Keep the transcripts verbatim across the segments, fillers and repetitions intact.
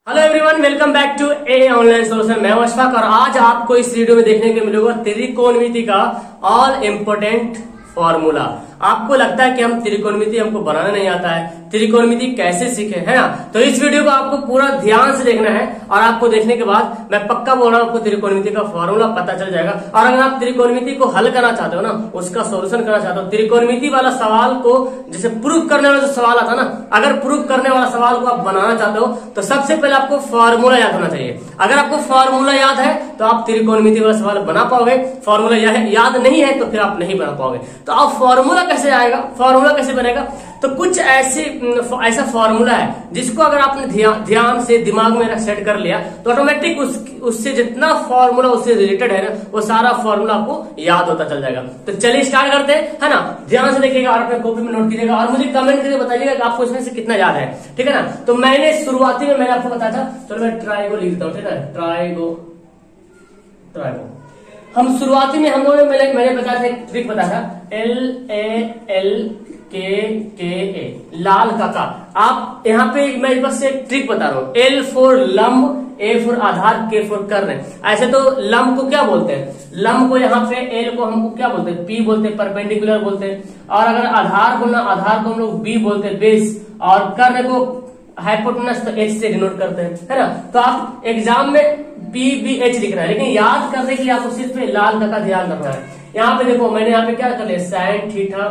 Hello everyone, welcome back to a online solution. मैं अशफाक और आज आपको इस वीडियो में देखने को मिलेगा त्रिकोणमिति का ऑल इम्पोर्टेंट फॉर्मूला। आपको लगता है कि हम त्रिकोणमिति हमको बनाना नहीं आता है, त्रिकोणमिति कैसे सीखे, है ना? तो इस वीडियो को आपको पूरा ध्यान से देखना है और आपको देखने के बाद मैं पक्का बोल रहा हूँ आपको त्रिकोणमिति का फॉर्मूला पता चल जाएगा। और अगर आप त्रिकोणमिति को हल करना चाहते हो ना, उसका सोल्यूशन करना चाहते हो, त्रिकोणमिति वाला सवाल को जैसे प्रूफ करने वाला जो सवाल आता ना, अगर प्रूफ करने वाला सवाल को आप बनाना चाहते हो तो सबसे पहले आपको फॉर्मूला याद होना चाहिए। अगर आपको फॉर्मूला याद है तो आप त्रिकोणमिति वाला सवाल बना पाओगे। फॉर्मूला याद नहीं है तो फिर आप नहीं बना पाओगे। तो आप फॉर्मूला कैसे आएगा, फॉर्मूला कैसे बनेगा? तो कुछ ऐसे ऐसा फॉर्मूला है जिसको अगर आपने ध्यान ध्यान से दिमाग में सेट कर लिया तो ऑटोमेटिक उस, उससे जितना फॉर्मूला उससे रिलेटेड है ना, वो सारा फॉर्मूला आपको याद होता चल जाएगा। तो चलिए स्टार्ट करते हैं, है ना? ध्यान से देखिएगा और अपने कॉपी में नोट कीजिएगा और मुझे कमेंट करके बताइएगा कि आपको इसमें से कितना याद है, ठीक है ना? तो मैंने शुरुआती में मैंने आपको बताया था, चलो मैं ट्राइगो लिखता हूँ, ठीक है? ट्राइगो ट्राइगो हम शुरुआती में हम लोगों ने मैंने मैंने बताया था, एक ट्रिक बताया था, एल ए एल के के ए, लाल काका। आप यहाँ पे मैं बस एक ट्रिक बता रहा हूँ। एल फॉर लंब, ए फॉर आधार, के फॉर कर्ण। ऐसे तो लंब को क्या बोलते हैं? लंब को यहाँ पे एल को हमको क्या बोलते हैं? पी बोलते हैं, परपेंडिकुलर बोलते हैं। और अगर आधार को ना, आधार को हम लोग बी बोलते हैं, बेस। और कर्ण को हाइपोटेनस तो एच से डिनोट करते हैं, है ना? तो आप एग्जाम में बी बी एच लिखना है, लेकिन याद करने के लिए आपको सिर्फ लाल का ध्यान रखना है। यहाँ पे देखो मैंने यहाँ पे क्या कर लिया, sine theta,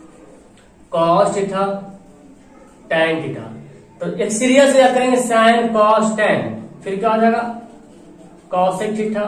cos theta, tan theta. तो एक सीरियस याद करेंगे, साइन कॉस टैन, फिर क्या हो जाएगा? कॉसेक थीटा,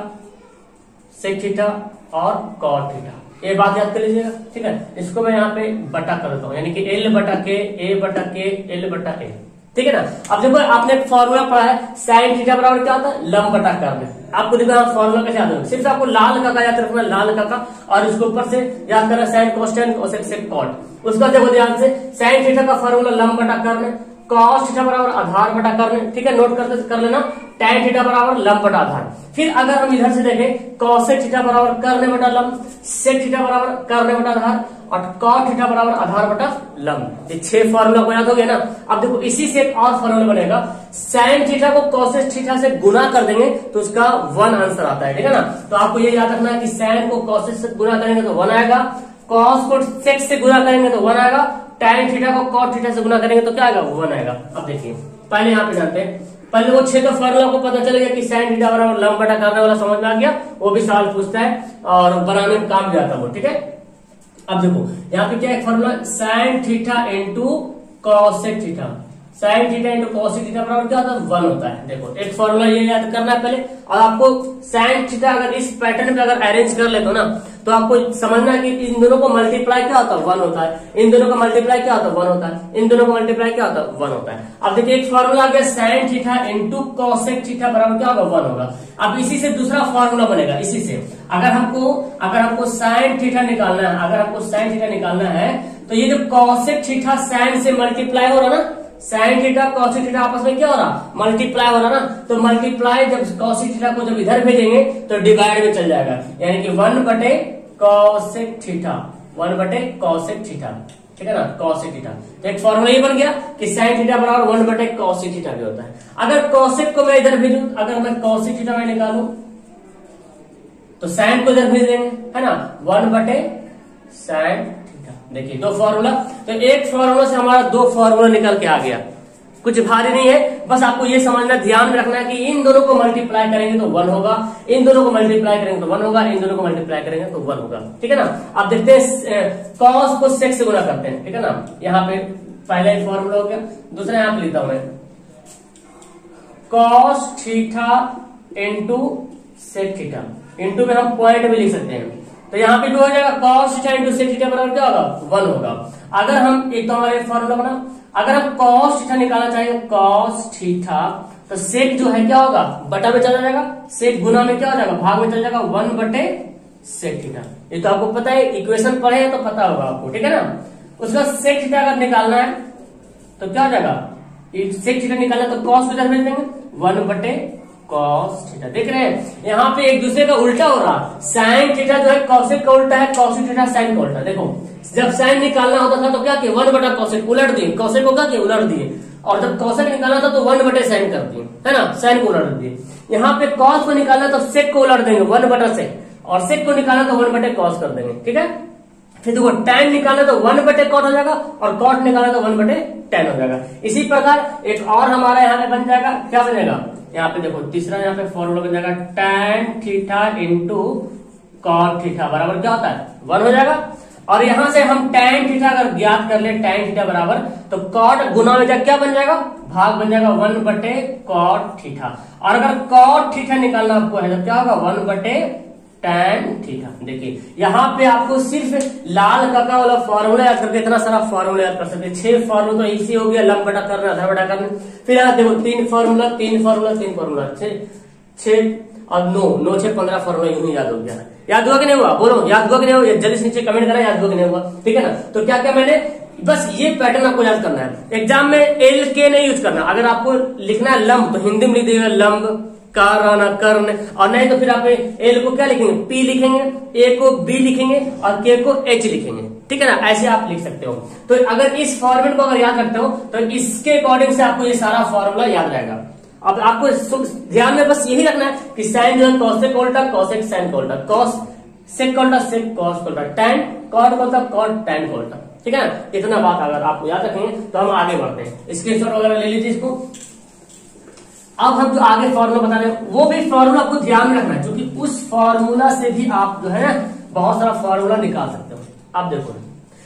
सेक थीटा और कॉट थीटा। ये बात याद कर लीजिएगा, ठीक है? इसको मैं यहाँ पे बटा कर देता हूँ, यानी कि एल बटा के, ए बटा के, एल बटा ए, ठीक है ना? अब देखो आपने फॉर्मूला पढ़ा है, साइन थीटा बराबर क्या होता है? लंब बटा कर्ण। आपको देखो फॉर्मूला कैसे याद होगा? सिर्फ आपको लाल का याद रखना, लाल का, और उसके ऊपर से याद करना sine cos tan, cosec sec cot. उसका देखो ध्यान से, साइन थीटा का फॉर्मूला लंब बटा कर्ण, कॉस थीटा बराबर आधार बटा कर्ण, ठीक है? नोट करते कर लेना, टैन थीटा बराबर लंब बटा आधार। फिर अगर हम इधर से देखें, कॉसेक थीटा बराबर कर्ण बटा लंब, सेक थीटा बराबर कर्ण बटा आधार और कॉट थीटा बराबर आधार बटा लंब। ये छह फॉर्मूला को याद हो गया ना? अब देखो इसी से एक और फॉर्मूला बनेगा, साइन थीटा को कॉसेक थीटा से गुना कर देंगे तो उसका वन आंसर आता है, ठीक है ना? तो आपको ये याद रखना है कि साइन को कॉसेक से गुना करेंगे तो वन आएगा, कॉस को सेक से गुना करेंगे तो वन आएगा, टैन थीटा को कॉट थीटा से गुना करेंगे तो क्या आएगा? वन आएगा। अब देखिए पहले यहाँ पे जानते हैं, पहले वो छह का फॉर्मूला को पता चलेगा कि साइन थीटा बराबर लंब बटा कर्ण वाला समझ में आ गया, वो भी सवाल पूछता है और बनाने में काम भी आता है वो, ठीक है? अब देखो यहाँ पे क्या है formula, sine theta into cosec theta, sine theta into cosec theta बराबर क्या होता है? वन होता है। देखो एक फॉर्मूला ये याद करना है पहले, और आपको साइन थीटा अगर इस पैटर्न पे अगर अरेंज कर ले तो ना, तो आपको समझना है कि इन दोनों को मल्टीप्लाई क्या होता है? वन होता है। इन दोनों का मल्टीप्लाई क्या होता है? वन होता है। इन दोनों का मल्टीप्लाई क्या होता है? वन होता है। अब देखिए एक फॉर्मूला आ गया, sine theta into cosec theta बराबर क्या होगा? वन होगा। अब इसी से दूसरा फॉर्मूला बनेगा, इसी से अगर हमको अगर हमको साइन थीटा निकालना है, अगर हमको साइन थीटा निकालना है तो ये जो कॉसेक थीटा साइन से मल्टीप्लाई हो रहा ना, साइन थीटा कॉसेक थीटा आपस में क्या हो रहा? मल्टीप्लाई हो रहा ना। तो मल्टीप्लाई जब कॉसेक थीटा को जब इधर भेजेंगे तो डिवाइड में चल जाएगा, यानी कि वन बटे कॉसेक थीटा, वन बटे कॉसेक थीटा, ठीक है ना? Cosec theta. तो एक फॉर्मूला ये बन गया कि साइन थीटा बराबर वन बटे कॉसेक थीटा भी होता है। अगर कॉसेक को मैं इधर भेजूं, अगर मैं कॉसेक थीटा में निकालूं तो साइन को इधर भेज देंगे, है ना? वन बटे साइन थीटा। देखिए दो फॉर्मूला, तो एक फॉर्मूला से हमारा दो फॉर्मूला निकल के आ गया। कुछ भारी नहीं है, बस आपको ये समझना, ध्यान में रखना है कि इन दोनों को मल्टीप्लाई करेंगे तो वन होगा, इन दोनों को मल्टीप्लाई करेंगे तो वन होगा, इन दोनों को मल्टीप्लाई करेंगे तो वन होगा, ठीक है ना? अब देखते हैं कॉस को सेक से गुना करते हैं, ठीक है ना? यहाँ पे पहला एक फॉर्मूला हो गया, दूसरा यहाँ पे लिखता हूं मैं, cos theta into sec theta, into में हम पॉइंट में लिख सकते हैं। तो यहाँ पे जो हो जाएगा cos theta into sec theta बराबर क्या होगा? वन होगा। अगर हम एक तो हमारे फॉर्मूला बना, अगर हम कॉस थीटा निकालना चाहेंगे, कॉस थीटा, तो सेक जो है क्या होगा? बटा में चला जाएगा, सेक गुना में क्या हो जाएगा? भाग में चल जाएगा, वन बटे सेक थीटा। ये तो आपको पता है, इक्वेशन पढ़े हैं तो पता होगा आपको, ठीक है ना? उसका सेक थीटा अगर निकालना है तो क्या हो जाएगा? सेक थीटा निकालना तो कॉस को इधर भेज देंगे, वन बटे कॉस थीटा। देख रहे हैं यहाँ पे एक दूसरे का उल्टा हो रहा, साइन थीटा जो है कॉसेक का उल्टा है, कॉसेक थीटा साइन का उल्टा। देखो जब साइन निकालना होता था तो क्या किया? वन बटा कॉसेक उलट दिए, कॉसेक को क्या किया? उलट दिए। और जब कौशिक निकालना था तो वन बटे साइन कर दिए, है ना, साइन को उलट दिए। यहाँ पे कॉस को निकालना तो सेक को उलट देंगे, वन बटा सेक, और सेक को निकालना तो वन बटे कॉस कर देंगे, ठीक है। फिर देखो टैन निकालना तो वन बटे कॉट हो जाएगा, और कॉट निकालना तो वन बटे टैन हो जाएगा। इसी प्रकार एक और हमारा यहाँ पे बन जाएगा, क्या बनेगा, यहाँ पे देखो तीसरा यहाँ पे फॉर्मूला बन जाएगा, tan theta into cot theta बराबर क्या होता है, वन हो जाएगा। और यहां से हम टैन थीटा अगर ज्ञात कर ले, टैन थीटा बराबर तो कॉट गुना में क्या बन जाएगा, भाग बन जाएगा वन बटे कॉट थीटा। और अगर कॉट थीटा निकालना आपको है तो क्या होगा, वन बटे टैन थीटा। देखिए यहाँ पे आपको सिर्फ लाल काका वाला फॉर्मूला याद करके इतना सारा फॉर्मूला याद कर सकते हैं। छह फॉर्मूला तो इसी हो गया, लंब बटा करना, आधा बटा करना। फिर यहाँ देखो तीन फॉर्मूला तीन फॉर्मूला तीन फॉर्मूला छह छह और नौ नौ छह पंद्रह फॉर्मूला यूं ही याद हो गया। याद हुआ कि नहीं हुआ, बोलो याद हुआ कि नहीं हुआ, जल्दी से नीचे कमेंट करा याद हुआ कि नहीं हुआ, ठीक है ना। तो क्या क्या मैंने बस ये पैटर्न आपको याद करना है। एग्जाम में एल के नहीं यूज करना, अगर आपको लिखना है लंब तो हिंदी में लिख देगा लंब, काराना कर्ण, और नहीं तो फिर आप एल को क्या लिखेंगे, पी लिखेंगे, ए को बी लिखेंगे और के को एच लिखेंगे, ठीक है ना, ऐसे आप लिख सकते हो। तो अगर इस फॉर्मेट को अगर याद रखते हो तो इसके अकॉर्डिंग से आपको ये सारा फॉर्मूला याद रहेगा। अब आपको ध्यान में बस यही रखना है कि साइन जो है कॉसेक उल्टा, कॉसेक साइन को उल्टा, कॉस सेक उल्टा, सेक कॉस को उल्टा, टैन कॉट उल्टा, कॉट टैन को उल्टा, ठीक है ना। इतना बात अगर आपको याद रखेंगे तो हम आगे बढ़ते हैं। स्क्रीनशॉट वगैरह ले लीजिए इसको। अब हम जो आगे फॉर्मूला बता रहे हैं वो भी फॉर्मूला आपको ध्यान में रखना है, क्योंकि उस फॉर्मूला से भी आप जो है ना बहुत सारा फॉर्मूला निकाल सकते हो। अब देखो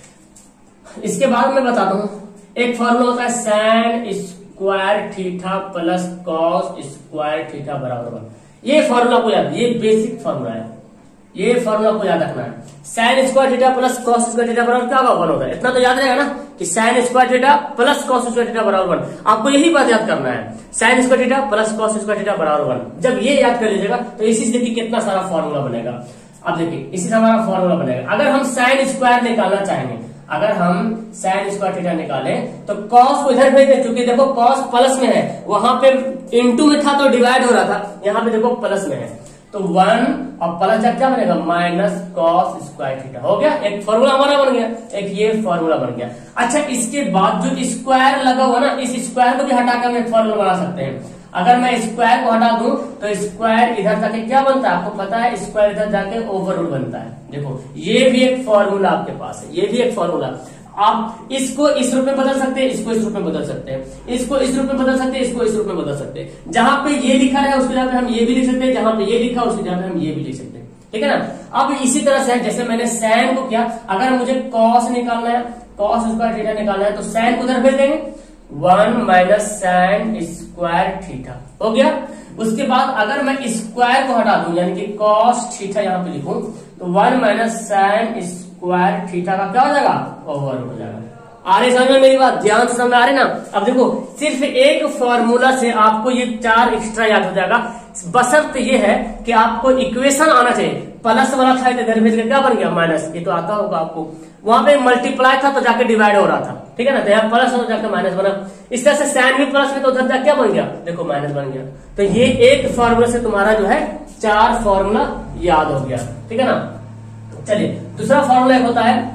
इसके बाद मैं बताता हूं, एक फॉर्मूला होता है sine square theta plus cos square theta बराबर वन। ये फॉर्मूला को याद, ये बेसिक फॉर्मूला है, ये फॉर्मूला को याद रखना है। Sine square theta plus cos square theta बराबर क्या होगा, वन होता है। इतना तो याद रहेगा ना कि sine square theta plus cos square theta बराबर वन। आपको यही बात याद करना है, sine square theta plus cos square theta बराबर वन। जब ये याद कर लीजिएगा तो इसी से देखिए कितना सारा फॉर्मूला बनेगा। अब देखिए इसी से हमारा फॉर्मूला बनेगा। अगर हम साइन स्क्वायर निकालना चाहेंगे, अगर हम साइन स्क्वायर थीटा निकालें तो कॉस को इधर भेज दे, क्योंकि देखो कॉस प्लस में है, वहां पे इंटू में था तो डिवाइड हो रहा था, यहाँ पे देखो प्लस में है तो वन और प्लस जब क्या बनेगा माइनस कॉस स्क्वायर थीटा। हो गया, एक फॉर्मूला हमारा बन गया, एक ये फॉर्मूला बन गया। अच्छा इसके बाद जो स्क्वायर लगा हुआ ना, इस स्क्वायर को भी हटाकर हम एक फॉर्मूला बना सकते हैं। अगर मैं स्क्वायर को हटा दूं तो स्क्वायर इधर जाके क्या बनता है, आपको पता है स्क्वायर इधर जाके ओवर रूट बनता है। देखो ये भी एक फॉर्मूला आपके पास है, ये भी एक फॉर्मूला। आप इसको इस रूप में बदल सकते हैं, इसको इस रूप में बदल सकते हैं, इसको इस रूप में बदल सकते हैं, इसको इस रूप में बदल सकते हैं। जहां पे ये लिखा है उसकी जगह पे हम ये भी लिख सकते हैं, जहां पे ये लिखा उसकी जगह पे हम ये भी लिख सकते हैं, ठीक है ना। अब इसी तरह से जैसे मैंने सैन को किया, अगर मुझे कॉस निकालना है, कॉस स्क्वायर थीटा निकालना है तो सैन को उधर भेज देंगे, one minus sine square theta हो गया। उसके बाद अगर मैं स्क्वायर को हटा दूं यानी कि कॉस थीटा यहां पे लिखूं तो one minus sine square theta का क्या हो जाएगा, ओवर हो जाएगा। आ रही समझ में मेरी बात, ध्यान से समझ आ रही ना। अब देखो सिर्फ एक फॉर्मूला से आपको ये चार एक्स्ट्रा याद हो जाएगा, बशर्त ये है कि आपको इक्वेशन आना चाहिए। प्लस वाला था इधर भेज के क्या बन गया माइनस, ये तो आता होगा आपको। वहां पे मल्टीप्लाई था तो जाके डिवाइड हो रहा था, ठीक है ना, तो यहाँ प्लस हो जाकर माइनस बना। इस तरह से साइन भी प्लस में तो उधर जाके क्या बन गया, देखो माइनस बन गया। तो ये एक फॉर्मूला से तुम्हारा जो है चार फॉर्मूला याद हो गया, ठीक है ना। चलिए दूसरा फॉर्मूला एक होता है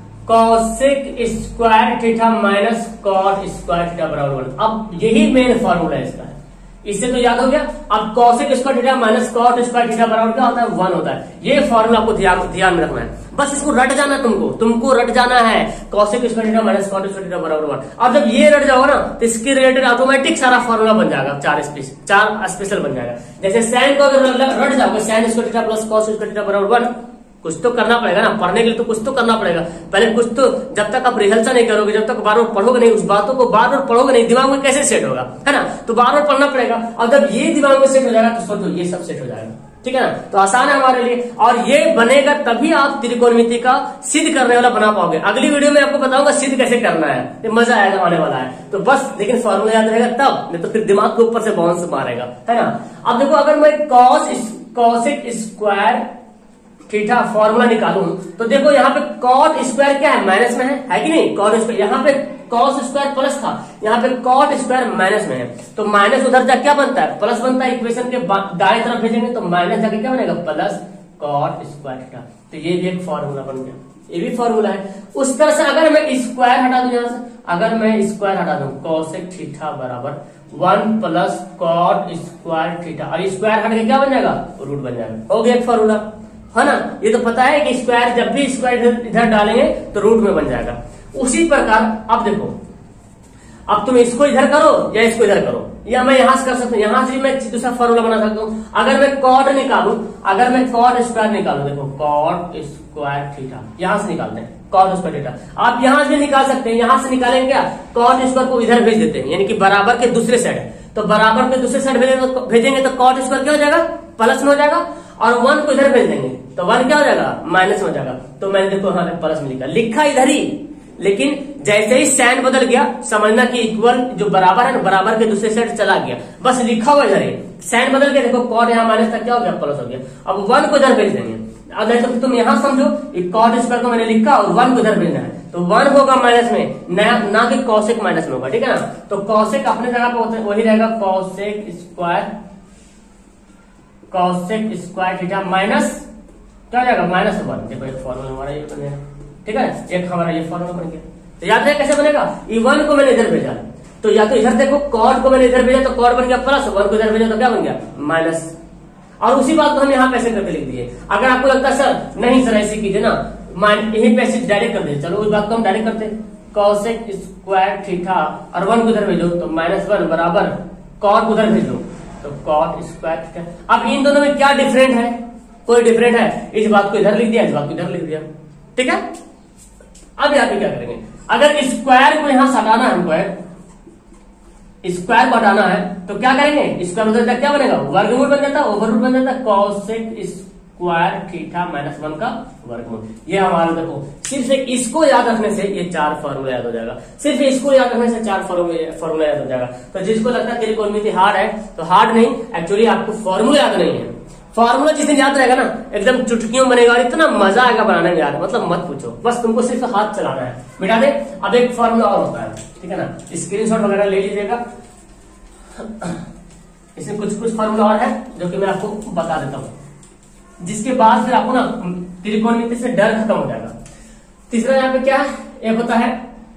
cosec square theta minus cot square theta बराबर वन। अब यही मेन फॉर्मूला है इसका, इससे तो याद हो गया। अब cosec square theta minus cot square theta बराबर क्या होता है, वन होता है। ये फॉर्मूला आपको ध्यान ध्यान में रखना है, बस इसको रट जाना है तुमको तुमको रट जाना है। Cosec square theta minus cot square theta बराबर वन। और जब ये रट जाओगे ना तो इसके रिलेटेड ऑटोमेटिक सारा फॉर्मूला बन जाएगा, चार स्पेशल चार स्पेशल बन जाएगा। जैसे साइन को अगर रट जाओगे, sine square theta plus cos square theta बराबर वन, कुछ तो करना पड़ेगा ना, पढ़ने के लिए तो कुछ तो करना पड़ेगा। पहले कुछ तो, जब तक आप रिहर्सल नहीं करोगे, जब तक बार बार पढ़ोगे नहीं, उस बातों को बार बार पढ़ोगे नहीं, दिमाग में कैसे सेट होगा, है ना। तो बार बार पढ़ना पड़ेगा, और जब ये दिमाग में सेट हो जाएगा तो सोचो ये सब सेट हो जाएगा, ठीक है ना। तो आसान है हमारे लिए, और ये बनेगा तभी आप त्रिकोणमिति का सिद्ध करने वाला बना पाओगे। अगली वीडियो में आपको बताऊंगा सिद्ध कैसे करना है, ये मजा आएगा आने वाला है। तो बस लेकिन फॉर्मूला याद रहेगा तब, नहीं तो फिर दिमाग के ऊपर से बाउंस मारेगा, है ना। अब देखो अगर मैं cos cosec square theta formula निकालूं तो देखो यहाँ पे कॉट स्क्वायर क्या है, माइनस में है, है कि नहीं। कॉट स्क्वायर यहाँ पे कॉस स्क्वायर प्लस था, यहाँ पे कॉट स्क्वायर माइनस में है, तो माइनस उधर जाके क्या बनता है, प्लस बनता है। इक्वेशन के दाएं तरफ भेजेंगे तो माइनस जाके क्या बनेगा, प्लस कॉट स्क्वायर थीटा। तो ये भी एक फॉर्मूला बन गया। ये भी फॉर्मूला है। उस तरह से अगर मैं स्क्वायर हटा दूं यहां से, अगर मैं स्क्वायर हटा दूं कॉसेक थीटा बराबर one plus cot square theta, और स्क्वायर हट के क्या बन जाएगा, रूट बन जाएगा। हो गया एक फॉर्मूला, है ना। ये तो पता है कि स्क्वायर जब भी स्क्वायर इधर डालेंगे तो रूट में बन जाएगा। उसी प्रकार अब देखो, अब तुम इसको इधर करो या इसको इधर करो, या मैं यहां से कर सकता हूं, यहां से भी मैं दूसरा फॉर्मूला बना सकता हूं। अगर मैं कॉट निकालूं, अगर मैं कॉट स्क्वायर निकालूं, देखो कॉट स्क्वायर थीटा यहां से निकालते हैं, कॉट स्क्वायर थीटा आप यहां से निकाल सकते हैं। यहां से निकालेंगे क्या, कॉट स्क्वायर को इधर भेज देते हैं, यानी कि बराबर के दूसरे साइड, तो बराबर के दूसरे साइड भेजेंगे तो कॉट स्क्वायर क्या हो जाएगा, प्लस में हो जाएगा, और वन को इधर भेज देंगे तो वन क्या हो जाएगा, माइनस में हो जाएगा। तो मैंने देखो यहाँ पे प्लस में लिखा, लिखा इधर ही, लेकिन जैसे ही साइन बदल गया समझना कि इक्वल जो बराबर है ना, बराबर के दूसरे साइड चला गया, बस लिखा हुआ इधर ही, साइन बदल गया, देखो कॉट यहाँ माइनस तक क्या हो गया, प्लस हो गया। अब वन को इधर भेज देंगे, अब नहीं तो तुम यहां समझो कॉट स्क्वायर को मैंने लिखा और वन को इधर भेजना है, तो वन होगा माइनस में, ना, ना कि कॉसेक माइनस में होगा, ठीक है ना। तो कॉसेक अपने जगह पे वही रहेगा, cosec square, cosec square theta minus क्या हो जाएगा, माइनस वन। देखो एक फॉर्मूला हमारा ये बन गया, ठीक है, एक हमारा ये फॉर्मूला बन गया। तो याद है कैसे बनेगा, ई वन को मैंने इधर भेजा, तो या तो इधर देखो कॉट को मैंने इधर भेजा तो कॉट बन गया प्लस, वन को इधर भेजा तो क्या बन गया, माइनस। और उसी बात को हम यहाँ पैसे करके लिख दिए। अगर आपको लगता है सर नहीं सर ऐसे कीजिए ना, यही पैसे डायरेक्ट कर दे, चलो उस बात को हम डायरेक्ट करते, कॉसेक स्क्वायर थीटा और वन को इधर भेजो तो माइनस वन बराबर कॉट उधर भेजो तो कॉट स्क्वायर थीटा। अब इन दोनों में क्या डिफरेंट है, कोई डिफरेंट है, इस बात को इधर लिख दिया, इस बात को इधर लिख दिया, ठीक है। अब यहाँ पे क्या करेंगे, अगर स्क्वायर को यहां से हटाना है हमको, स्क्वायर को हटाना है तो क्या करेंगे, स्क्वायर उधर तक क्या बनेगा, वर्गमूल बन जाता है, ओवररूट बन जाता है, cosec square theta minus one का वर्गमूल। ये हमारा देखो, सिर्फ इसको याद रखने से ये चार फॉर्मूला याद हो जाएगा, सिर्फ इसको याद रखने से चार फॉर्मूला याद हो जाएगा। तो जिसको लगता है त्रिकोणमिति हार्ड है, तो हार्ड नहीं, एक्चुअली आपको फॉर्मूला याद नहीं है। फॉर्मूला जिस दिन याद रहेगा ना, एकदम चुटकियों बनेगा और इतना मजा आएगा बनाने में यार, मतलब मत पूछो, बस तुमको सिर्फ हाथ चलाना है। मिटा दे। अब एक फॉर्मूला और होता है, ठीक है ना, स्क्रीनशॉट वगैरह ले लीजिएगा। इसमें कुछ कुछ फॉर्मूला और है जो कि मैं आपको बता देता हूं, जिसके बाद फिर आपको ना त्रिकोणमिति से डर खत्म हो जाएगा। तीसरा यहाँ पे क्या है, एक होता है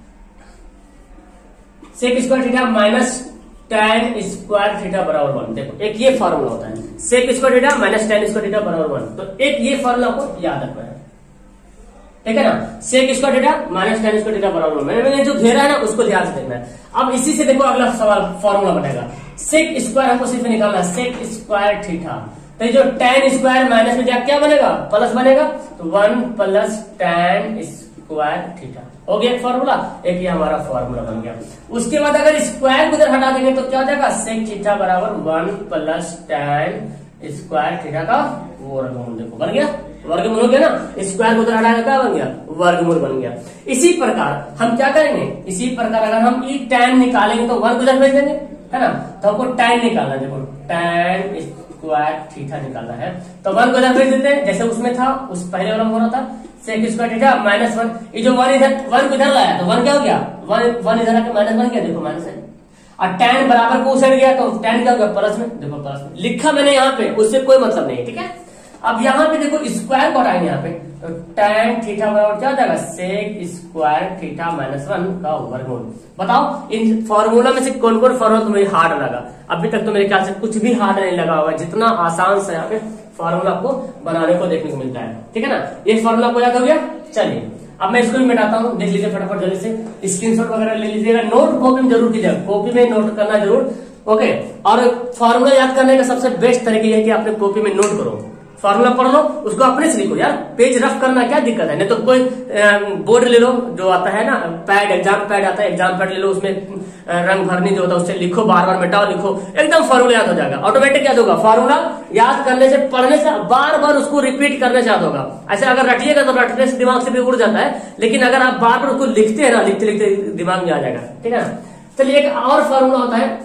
sec square theta minus tan square theta बराबर वन। देखो एक ये फॉर्मूला होता है, sec square theta minus tan square theta बराबर वन। तो एक ये फॉर्मूला को याद रखना है, ठीक है ना, sec square theta minus tan square theta बराबर वन। मैंने जो घेरा है ना उसको ध्यान से देखना है। अब इसी से देखो अगला सवाल फॉर्मूला बनेगा, सेक स्क्वायर हमको सिर्फ निकालना है, सेक स्क्वायर थीटा, तो जो टेन स्क्वायर माइनस में जाकर क्या बनेगा, प्लस बनेगा, तो one plus tan square theta हो गया एक फॉर्मूला, एक ये हमारा फॉर्मूला बन गया। उसके बाद अगर स्क्वायर को इधर हटा देंगे तो क्या हो जाएगा, सेक थीटा बराबर one plus tan square theta का वर्गमूल। देखो बन गया, वर्गमूल हो गया ना, स्क्वायर को उधर हटाएगा क्या बन गया, वर्गमूल बन गया। इसी प्रकार हम क्या करेंगे, इसी प्रकार अगर हम ई टेन निकालेंगे तो वन को इधर भेज देंगे, है ना। तो हमको टेन निकालना है, देखो टेन स्क्वायर थीटा निकालना है, तो वन को इधर भेज देते हैं जैसे उसमें था, उस पहले वाला हो रहा था sec square theta minus one. ये जो वन इधर वन को इधर लाया तो वन क्या हो गया, वन वन इधर आके माइनस बन गया, देखो माइनस है, और टेन बराबर को उछल गया तो टेन क्या हो गया, प्लस में, देखो प्लस में लिखा मैंने यहाँ पे, उससे कोई मतलब नहीं है, ठीक है। अब यहाँ पे देखो स्क्वायर को हटाएंगे यहाँ पे, तो टेन थीटा बराबर क्या हो जाएगा, sec square theta minus one का वर्गमूल। बताओ इन फॉर्मूला में से कौन कौन फॉर्मूला तुम्हें हार्ड लगा, अभी तक तो मेरे ख्याल से कुछ भी हार्ड नहीं लगा होगा, जितना आसान से यहाँ पे फॉर्मूला आपको बनाने को देखने को मिलता है, ठीक है ना। ये फॉर्मूला को याद हो गया। चलिए अब मैं इसको भी मिटाता हूँ, देख लीजिए फटाफट जल्दी से, स्क्रीनशॉट वगैरह ले लीजिएगा, नोट कॉपी में जरूर कीजिएगा, कॉपी में नोट करना जरूर, ओके। और फॉर्मूला याद करने का सबसे बेस्ट तरीका यह है कि आपने कॉपी में नोट करो, फॉर्मूला पढ़ लो, उसको अपने से लिखो यार, पेज रफ करना क्या दिक्कत है, नहीं तो कोई बोर्ड ले लो जो आता है ना, पैड, एग्जाम पैड आता है, एग्जाम पैड ले लो, उसमें रंग भरनी जो होता है उससे लिखो, बार बार मिटाओ, लिखो, एकदम फॉर्मूला याद हो जाएगा, ऑटोमेटिक याद होगा। फॉर्मूला याद करने से, पढ़ने से, बार बार उसको रिपीट करने से याद होगा। ऐसे अगर रटिएगा तो रटने से दिमाग से भी उड़ जाता है, लेकिन अगर आप बार बार उसको लिखते हैं ना, लिखते लिखते दिमाग में आ जाएगा, ठीक है ना। चलिए एक और फॉर्मूला होता है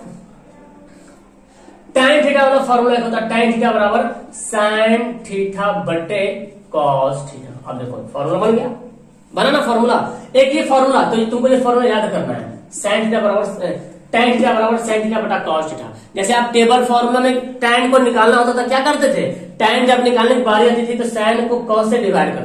tan थीटा वाला फॉर्मूला होता है, tan थीटा बराबर sin थीटा बटे cos थीटा। अब देखो फॉर्मूला बन गया, बना ना फॉर्मूला, एक ये फॉर्मूला, तो तुमको ये फॉर्मूला याद करना है, sin थीटा बराबर tan थीटा बराबर sin थीटा बटा cos थीटा। जैसे आप टेबल फॉर्मूला में tan को निकालना होता था, क्या करते थे, tan जब निकालने की बारी आती थी तो sin को cos से डिवाइड करते थे,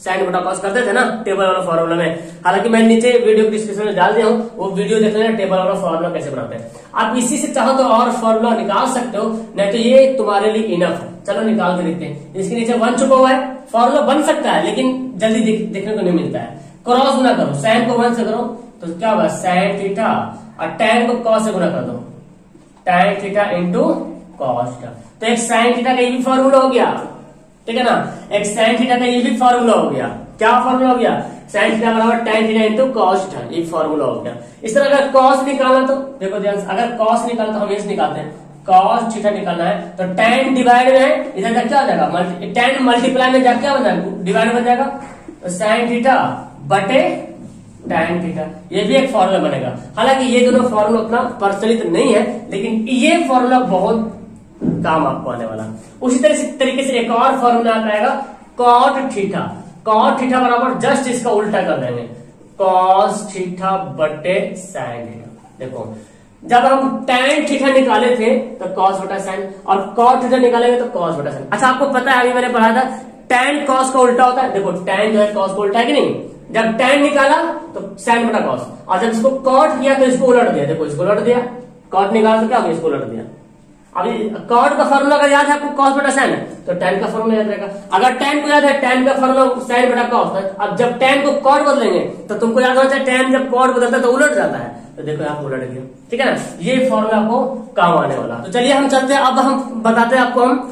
साइन बटा कॉस करते थे ना टेबल वाला फॉर्मूला में। हालांकि मैं नीचे वीडियो डिस्क्रिप्शन में डाल दिया हूँ, वो वीडियो देख लेना टेबल वाला फॉर्मूला कैसे बनाते हैं। आप इसी से चाहो तो और फॉर्मूला निकाल सकते हो, नहीं तो ये तुम्हारे लिए इनफ है। चलो निकाल के देखते हैं। इसके नीचे वन चुका हुआ है, फॉर्मूला बन सकता है लेकिन जल्दी देख, देखने को नहीं मिलता है। क्रॉस गुना करो, साइन को वन से करो तो क्या होगा साइन थीटा, और टैन को कॉस से गुना कर दो, tan theta into cos theta. तो एक साइन थीटा का ये भी फॉर्मूला हो गया, ठीक है ना। एक साइन थीटा का ये भी फॉर्मूला हो गया। क्या फॉर्मूला हो गया? साइन थीटा बराबर tan theta into cos theta, ये फॉर्मूला हो गया। इस तरह अगर कॉस निकालना तो देखो ध्यान से, अगर कॉस निकालना तो हम ये निकालते हैं, कॉस थीटा निकालना है तो टैन डिवाइड में इधर तक क्या हो जाएगा, टैन मल्टीप्लाई में जाकर क्या बन जाएगा, डिवाइड बन जाएगा। तो साइन थीटा बटे टैन थीटा, ये भी एक फॉर्मूला बनेगा। हालांकि ये दोनों फॉर्मूला उतना प्रचलित नहीं है, लेकिन ये फॉर्मूला बहुत काम आपको आने वाला। उसी तरह से तरीके से एक और फॉर्मूला आएगा कॉट थीटा। कॉट थीटा बराबर जस्ट इसका उल्टा कर देंगे, कॉस थीटा बटे साइन थीटा। देखो जब हम टैन थीटा निकाले थे तो कॉस बटा साइन, और कॉट थीटा निकालेंगे तो कॉस बटा साइन। अच्छा आपको पता है अभी मैंने पढ़ाया था टैन कॉस का उल्टा होता है। देखो टैन जो है कॉस का उल्टा है कि नहीं, जब टैन निकाला तो साइन बटा कॉस, और जब इसको कॉट किया तो इसको उलट दिया। देखो इसको उलट दिया, कॉट निकाला तो क्या हो गया, इसको उलट दिया। अभी कॉट का फॉर्मूला अगर याद है आपको कॉस बटा साइन है तो टैन का फॉर्मूला याद रहेगा। अगर टैन को याद है टैन का फॉर्मूला साइन बटा कॉस, अब जब टैन को कॉट बदलेंगे तो तुमको याद होना चाहिए टैन जब कॉट बदलता है तो उलट जाता है। तो देखो यहाँ उलट गया, ठीक है ना। ये फॉर्मूला आपको काम आने वाला। तो चलिए हम चलते हैं, अब हम बताते हैं आपको हम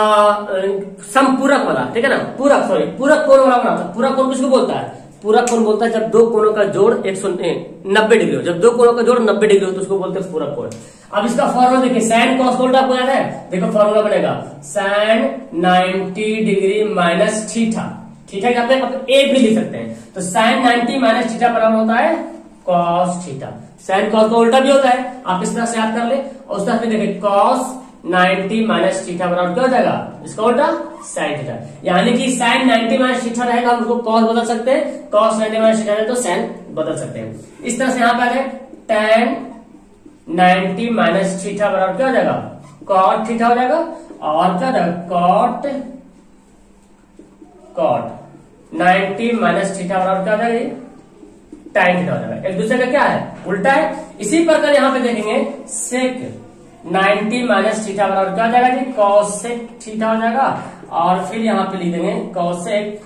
समपूरक वाला, ठीक है ना। पूरक सॉरी पूरक कोण वाला बनाता है। पूरक कोण किसको बोलता है? पूरक कोण बोलता है जब दो कोणों का जोड़ एक सौ नब्बे डिग्री हो। जब दो कोणों का जोड़ नब्बे डिग्री हो तो उसको बोलते हैं पूरक कोण। अब इसका फॉर्मूला देखिए, साइन कॉस का उल्टा आपको याद है, देखो फॉर्मूला बनेगा sine ninety degree minus theta. Theta क्या आप ए भी लिख सकते हैं, तो साइन नाइन्टी माइनस थीटा बराबर होता है कॉस थीटा। साइन कॉस का उल्टा भी होता है, आप इस तरह से याद कर ले। और उस तरह से देखिए कॉस नाइन्टी माइनस थीटा बराबर क्या हो जाएगा, इसका उल्टा साइन थीटा। यानी कि साइन नाइन्टी माइनस थीटा रहेगा, हम उसको कॉस बदल सकते हैं, कॉस नाइन्टी माइनस थीटा तो साइन बदल सकते हैं। इस तरह से यहाँ पे आ जाए टैन नाइन्टी माइनस थीटा बराबर क्या हो जाएगा, कॉट थीटा हो जाएगा। और क्या हो जाएगा, cot cot ninety minus theta बराबर क्या हो जाएगा, टाइन थीटा हो जाएगा। एक दूसरे का क्या है, उल्टा है। इसी प्रकार यहाँ पे देखेंगे सेक नाइन्टी माइनस थीटा बराबर क्या हो जाएगा जी, कॉसेक थीटा हो जाएगा। और फिर यहाँ पे लिख देंगे cosec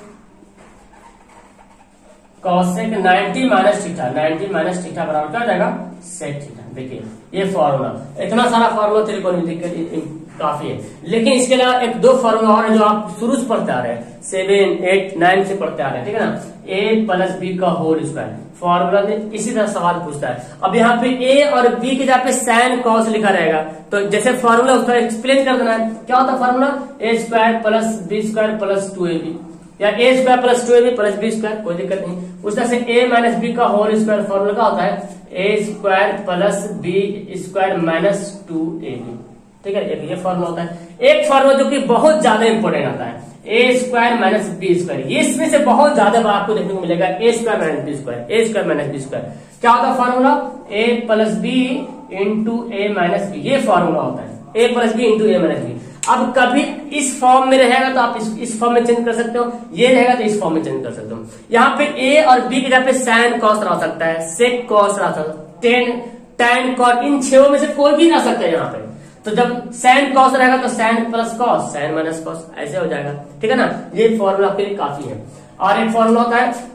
cosec ninety minus theta, ninety minus theta बराबर क्या हो जाएगा, सेक थीटा। देखिए ये फॉर्मूला, इतना सारा फॉर्मूला त्रिकोणमिति के काफी है। लेकिन इसके अलावा एक दो फॉर्मूला और है जो आप शुरू से पढ़ते आ रहे हैं, सेवन एट नाइन से पढ़ते आ रहे हैं, ठीक है ना। ए प्लस बी का होल स्क्वायर फॉर्मूला में इसी तरह सवाल पूछता है। अब यहाँ पे ए और बी के जगह पे साइन कॉस लिखा रहेगा, तो जैसे फॉर्मूला उसका एक्सप्लेन कर देना है। क्या होता है formula, A square plus B square plus two A B, या A square plus two A B plus B square, कोई दिक्कत नहीं। उस तरह से ए माइनस बी का होल स्क्वायर फॉर्मूला क्या होता है, A square plus B square minus two A B, ठीक है। एक ये फॉर्मूला होता है। एक फॉर्मूला जो कि बहुत ज्यादा इंपॉर्टेंट आता है, A square minus B square. ये इसमें से बहुत ज्यादा बार आपको देखने को मिलेगा, A square minus B square, A square minus B square. क्या होता है formula, A plus B into A minus B, ये फॉर्मूला होता है, A plus B into A minus B. अब कभी इस फॉर्म में रहेगा तो आप इस, इस फॉर्म में चेंज कर सकते हो, ये रहेगा तो इस फॉर्म में चेंज कर सकते हो। यहाँ पे ए और बी की जगह पे साइन कॉस रह सकता है, सेक कॉस रह सकता है, टेन टैन कॉट, इन छह में से कोई भी रह सकता है यहाँ पे। तो जब साइन कॉस रहेगा तो sine plus cos, sine minus cos, ऐसे हो जाएगा, ठीक है ना। ये फॉर्मूला आपके लिए काफी है। और एक फॉर्मूला होता है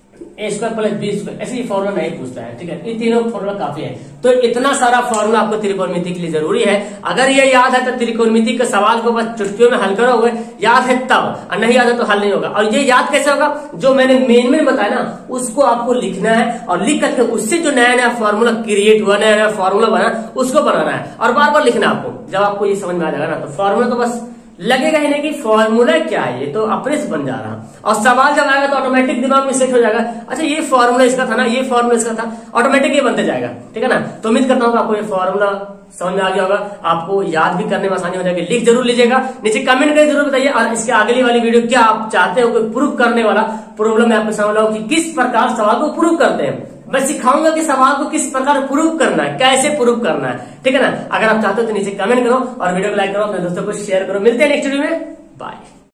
A square plus B square, ऐसे ही फॉर्मूला नहीं पूछता है, ठीक है। ये तीनों फॉर्मूला काफी है। तो इतना सारा फॉर्मूला आपको त्रिकोणमिति के लिए जरूरी है। अगर ये याद है तो त्रिकोणमिति के सवाल को बस चुटकियों में हल करोगे, याद है तब, और नहीं याद है तो हल नहीं होगा। और ये याद कैसे होगा, जो मैंने मेन में बताया ना उसको आपको लिखना है, और लिख करके उससे जो नया नया फॉर्मूला क्रिएट हुआ, नया नया फॉर्मूला बना, उसको बनाना है और बार बार लिखना आपको। जब आपको ये समझ में आ जाएगा ना तो फॉर्मूला तो बस लगेगा ही नहीं कि फॉर्मूला क्या है, ये तो अपने से बन जा रहा। और सवाल जब आएगा तो ऑटोमेटिक दिमाग में सेट हो जाएगा, अच्छा ये फॉर्मूला इसका था ना, ये फॉर्मूला इसका था, ऑटोमेटिक ये बनते जाएगा, ठीक है ना। तो उम्मीद करता हूँ आपको ये फॉर्मूला समझ में आ गया होगा, आपको याद भी करने में आसानी हो जाएगी। लिख जरूर लीजिएगा, नीचे कमेंट करके जरूर बताइए। और इसके अगली वाली वीडियो क्या आप चाहते हो, कोई प्रूव करने वाला प्रॉब्लम में आपको समझ लो कि किस प्रकार सवाल को प्रूव करते हैं। मैं सिखाऊंगा कि सवाल को किस प्रकार प्रूव करना है, कैसे प्रूव करना है, ठीक है ना। अगर आप चाहते हो तो नीचे कमेंट करो और वीडियो को लाइक करो, अपने दोस्तों को शेयर करो। मिलते हैं नेक्स्ट वीडियो में, बाय।